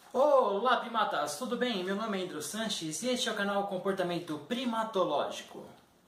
Olá, primatas! Tudo bem? Meu nome é Andrew Sanches e este é o canal Comportamento Primatológico.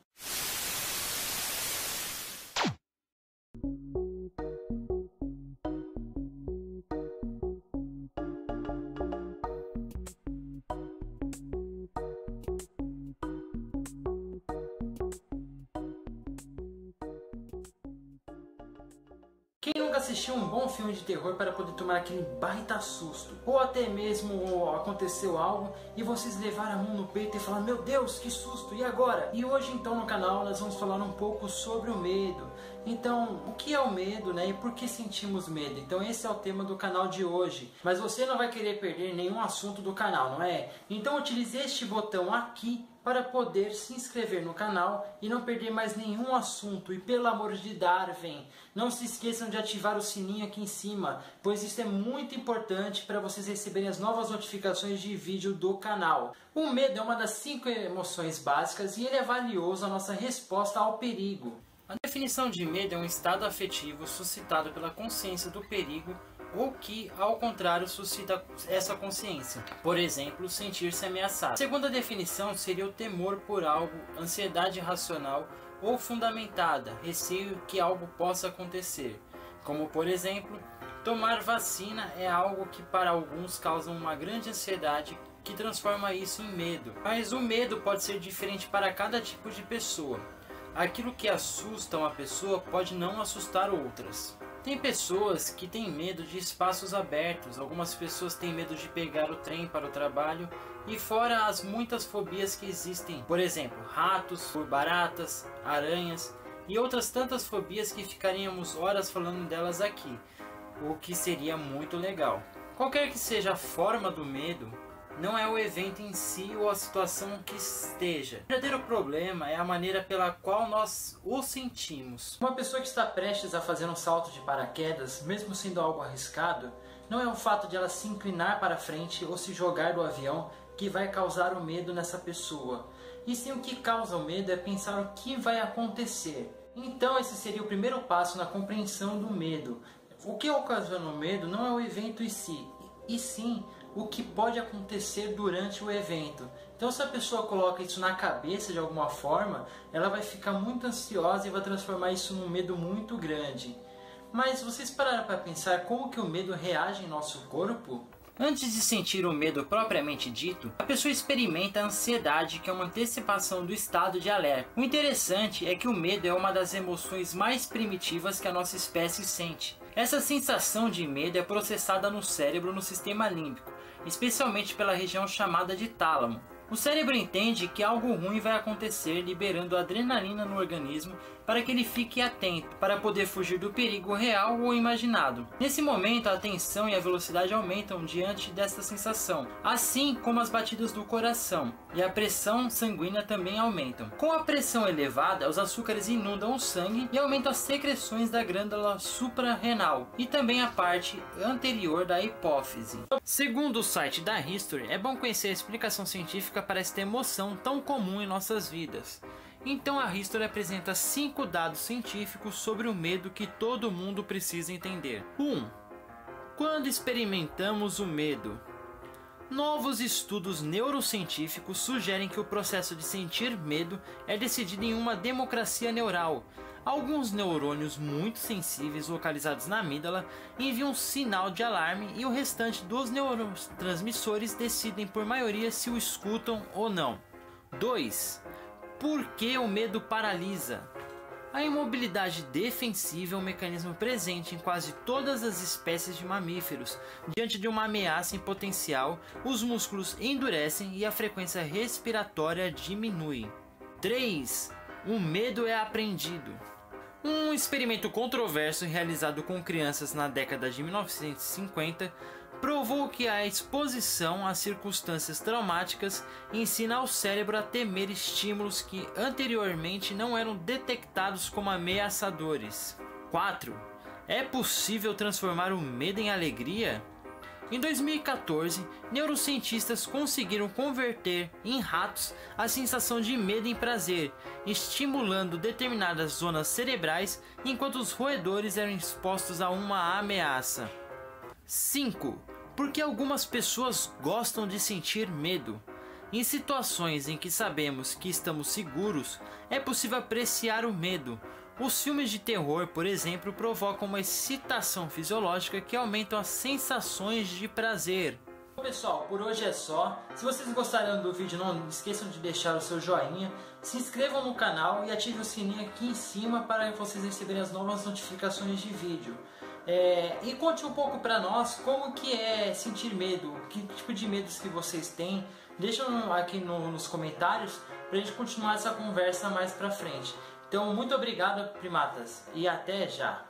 Quem nunca assistiu um bom filme de terror para poder tomar aquele baita susto? Ou até mesmo aconteceu algo e vocês levaram a mão no peito e falaram: meu Deus, que susto, e agora? E hoje então no canal nós vamos falar um pouco sobre o medo. Então, o que é o medo, né? E por que sentimos medo? Então esse é o tema do canal de hoje. Mas você não vai querer perder nenhum assunto do canal, não é? Então utilize este botão aqui para poder se inscrever no canal e não perder mais nenhum assunto. E pelo amor de Darwin, não se esqueçam de ativar o sininho aqui em cima, pois isso é muito importante para vocês receberem as novas notificações de vídeo do canal. O medo é uma das 5 emoções básicas e ele é valioso à nossa resposta ao perigo. A definição de medo é um estado afetivo suscitado pela consciência do perigo ou que, ao contrário, suscita essa consciência. Por exemplo, sentir-se ameaçado. A segunda definição seria o temor por algo, ansiedade irracional ou fundamentada, receio que algo possa acontecer. Como, por exemplo, tomar vacina é algo que para alguns causa uma grande ansiedade que transforma isso em medo. Mas o medo pode ser diferente para cada tipo de pessoa. Aquilo que assusta uma pessoa pode não assustar outras. Tem pessoas que têm medo de espaços abertos, algumas pessoas têm medo de pegar o trem para o trabalho e fora as muitas fobias que existem, por exemplo, ratos, baratas, aranhas e outras tantas fobias que ficaríamos horas falando delas aqui, o que seria muito legal. Qualquer que seja a forma do medo, não é o evento em si ou a situação que esteja. O verdadeiro problema é a maneira pela qual nós o sentimos. Uma pessoa que está prestes a fazer um salto de paraquedas, mesmo sendo algo arriscado, não é o fato de ela se inclinar para frente ou se jogar do avião que vai causar o medo nessa pessoa. E sim, o que causa o medo é pensar o que vai acontecer. Então esse seria o primeiro passo na compreensão do medo. O que ocasiona o medo não é o evento em si, e sim o que pode acontecer durante o evento. Então se a pessoa coloca isso na cabeça de alguma forma, ela vai ficar muito ansiosa e vai transformar isso num medo muito grande. Mas vocês pararam para pensar como que o medo reage em nosso corpo? Antes de sentir o medo propriamente dito, a pessoa experimenta a ansiedade, que é uma antecipação do estado de alerta. O interessante é que o medo é uma das emoções mais primitivas que a nossa espécie sente. Essa sensação de medo é processada no cérebro no sistema límbico, especialmente pela região chamada de tálamo. O cérebro entende que algo ruim vai acontecer, liberando adrenalina no organismo para que ele fique atento, para poder fugir do perigo real ou imaginado. Nesse momento, a tensão e a velocidade aumentam diante dessa sensação, assim como as batidas do coração, e a pressão sanguínea também aumentam. Com a pressão elevada, os açúcares inundam o sangue e aumentam as secreções da glândula suprarrenal e também a parte anterior da hipófise. Segundo o site da History, é bom conhecer a explicação científica para esta emoção tão comum em nossas vidas. Então a History apresenta 5 dados científicos sobre o medo que todo mundo precisa entender. 1. Quando experimentamos o medo. Novos estudos neurocientíficos sugerem que o processo de sentir medo é decidido em uma democracia neural. Alguns neurônios muito sensíveis localizados na amígdala enviam um sinal de alarme e o restante dos neurotransmissores decidem por maioria se o escutam ou não. 2. Por que o medo paralisa? A imobilidade defensiva é um mecanismo presente em quase todas as espécies de mamíferos. Diante de uma ameaça em potencial, os músculos endurecem e a frequência respiratória diminui. 3. O medo é aprendido. Um experimento controverso realizado com crianças na década de 1950 provou que a exposição a circunstâncias traumáticas ensina ao cérebro a temer estímulos que anteriormente não eram detectados como ameaçadores. 4. É possível transformar o medo em alegria? Em 2014, neurocientistas conseguiram converter em ratos a sensação de medo em prazer, estimulando determinadas zonas cerebrais enquanto os roedores eram expostos a uma ameaça. 5. Porque algumas pessoas gostam de sentir medo. Em situações em que sabemos que estamos seguros, é possível apreciar o medo. Os filmes de terror, por exemplo, provocam uma excitação fisiológica que aumentam as sensações de prazer. Bom, pessoal, por hoje é só. Se vocês gostaram do vídeo, não esqueçam de deixar o seu joinha, se inscrevam no canal e ativem o sininho aqui em cima para vocês receberem as novas notificações de vídeo. E conte um pouco para nós como que é sentir medo, que tipo de medos que vocês têm. Deixam aqui nos comentários para a gente continuar essa conversa mais pra frente. Então, muito obrigado, primatas, e até já!